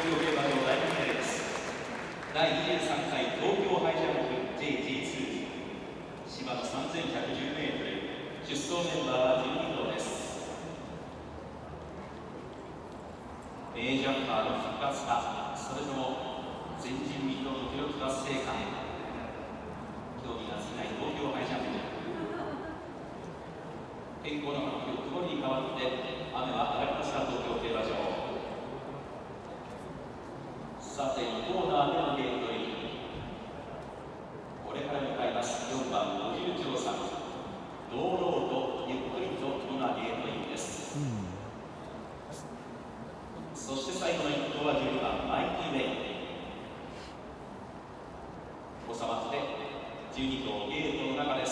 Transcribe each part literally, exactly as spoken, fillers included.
京競馬場大会です。だいにじゅうさんかい東京ハイジャンプ ジェイジーツー 芝のさんぜんひゃくじゅうメートル、出走メンバーはじゅうに頭です。名ジャンパーの復活か、それとも前人未到の記録達成か。競技が少ない東京ハイジャンプ、天候の環境、曇りに変わって雨は上がりました。東京競馬場、さてにコーナーでのゲートイン、これから向かいますよんばんごじゅう調査、堂々とゆっくりと今ゲートインです、うん、そして最後のいっ頭はじゅうばんマイティウェイ、収まってじゅうに頭ゲートの中です。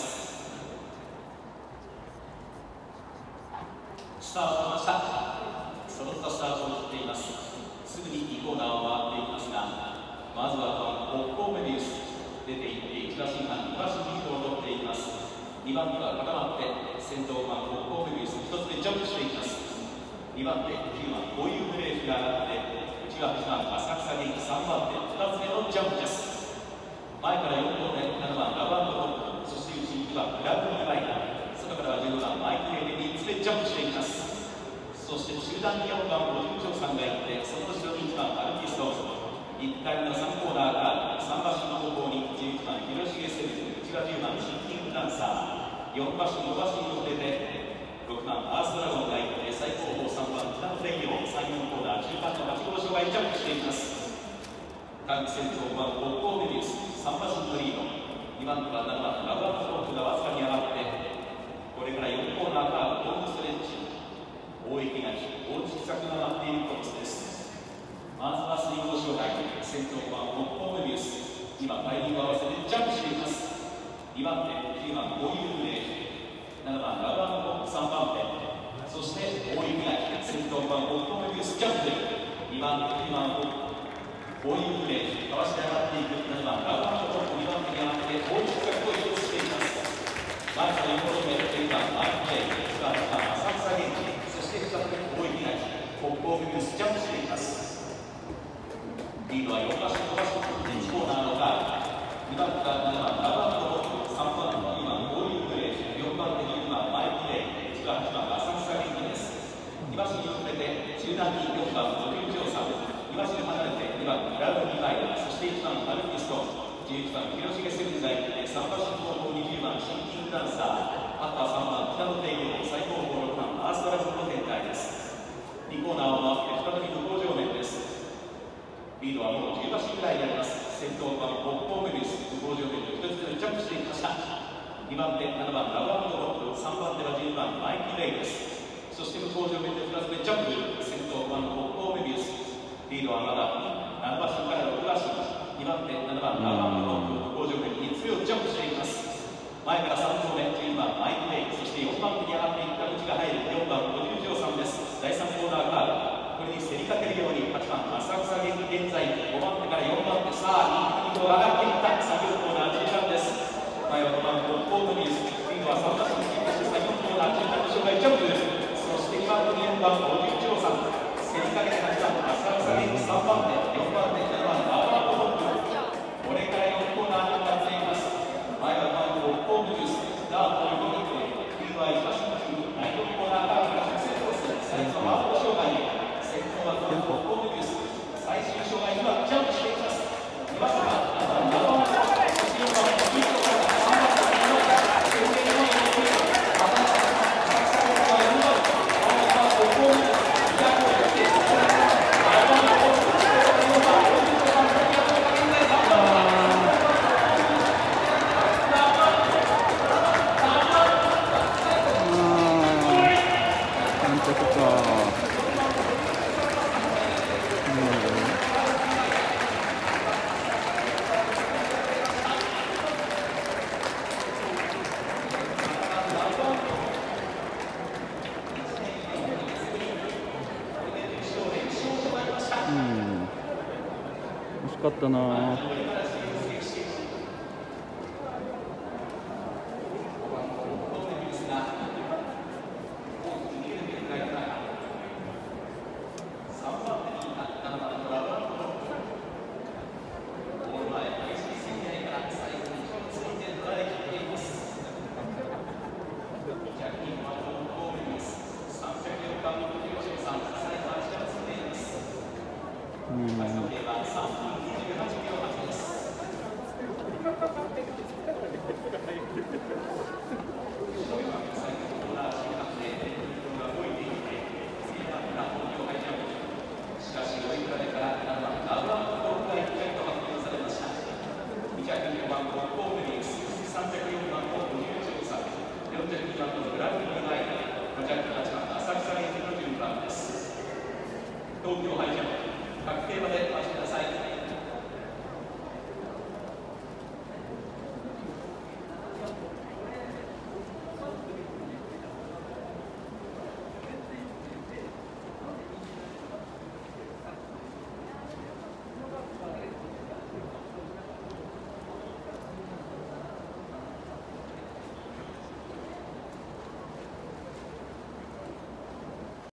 スタートしました。そろったスタートを切っています。すぐににコーナーを回っていきますが、まずはこの北方メビウス出ていっていち馬身半に馬身リードを取っていきます。にばん手は固まって先頭番北方メビウスひとつでジャンプしていきます。にばん手きゅうばんこういうブレーキが上がって内側はちばん浅草元気、さんばん手ふたつめのジャンプです。前からよん頭目ななばんラバンドトップ、そして内ににばんグラブルライダー、外からはじゅうごばんマイクレイでみっつでジャンプしていきます。そして中段によんばんごじゅう長さんがいって、その後ろにいちばんアルティスト、いっかいめのさんコーナーからさん馬身の方向にじゅういちばん広重セルズ、内はじゅうばんシンキングダンサー、よん馬身ご馬身を出てろくばんアースドラゴンがいって、最後方さんばん北のレイオン、さん、よんコーナー中間のはち号障害ジャンプしていきます。単先頭ごばん北方メビウス、さん馬身のリード、にばん手はななばんラブアップトークがわずかに上がって、これからよんコーナーからホームストレッチ、大駅が大小さくなっているコースです。まずは水郷障害、先頭ごばん北方メビウス、今タイミングを合わせてジャンプしています。にばん手きゅうばんこういうブレーキ、ななばんラブアンドさんばん手、そして大雪が先頭ごばん北方メビウスジャンプ、にばん手きゅうばんこういうブレーキかわして上がっていくななばんラブアンドにばん手に上がって大きくを移動しています。前からよん頭目きゅうばんマイクレイ、いちばん浅草元気、大雪が北方メビウスジャンプしています。リードはよん馬身ご馬身いちコーナーのガール、にばん手がななばんラバードさんばんにばんゴーリングレー、よんばん手ににばんマイクレイ、いちばんはちばん浅草元気です。に馬身を含めて中段によんばんごじゅう長さん、に馬身離れてにばんグラブリバイダー、そしていちばんアルティスト、じゅういちばん広重セブンがいってさん馬身後方にじゅうばんシンキングダンサー、あとはさんばん北の帝王、最高峰ろくばんアーストラゴンの展開です。にコーナーを回って再び向上面です。リードはもうじゅう馬身ぐらいになります。先頭は北方メビウス、向上面でひとつでジャンプしていきました。にばん手ななばんラブアンドロック、さんばん手はじゅうばんマイキーレイです。そして向上面でふたつでジャンプ、先頭は北方メビウス、リードはまだなな馬身からろく馬身、にばん手ななばんラブアンドロック、向上面にみっつをジャンプしていきます。前からさん頭目じゅうばんマイクレイ、そしてよんばん手に上がっていった内が入るよんばんごじゅう長さんです。だいさんコーナーカーブ、これに競りかけるようにはちばん浅草元気、現在ごばん手からよんばん手、さあに分上がっていったさん、よんコーナー中間です。前はごばん北方メビウス、リードはさん馬身キープしてさん、よんコーナー中間の障害ジャンプ、そしてにばん手によんばんごじゅう長さん、競りかけてはちばん浅草元気、さんばん手よんばん手ななばんラバードロック、これからよんコーナーに向かっています。前は北方メビウス、ダートににリードはいち馬身のだいよんコーナーカーブから直線コース、最初のマウンド障害、先頭は北方メビウス、最終障害にはジャンプしていきます。にばん手はななばんラバード、そしてよんばんリードからさんばん手にの中継にのまた浅草元気はよんばん、このまま北方メビウス、にひゃくをやってラバードコース、よんばんごじゅう長さん、現在さんばん手。 惜しかったな。 さんばん手にななばんのラバー速時計はさんぷんにじゅうはちびょうはちです。しかし、追い風からななばんラブアンドゴールがいっかいと発表されました。にひゃくにばん国交メリウス、さんびゃくよんばんの五十条さん、よんひゃくにばんのグラフィックライン、ごひゃくはちばん浅草園の順番です。東京ハイジャンプ、確定まで待ち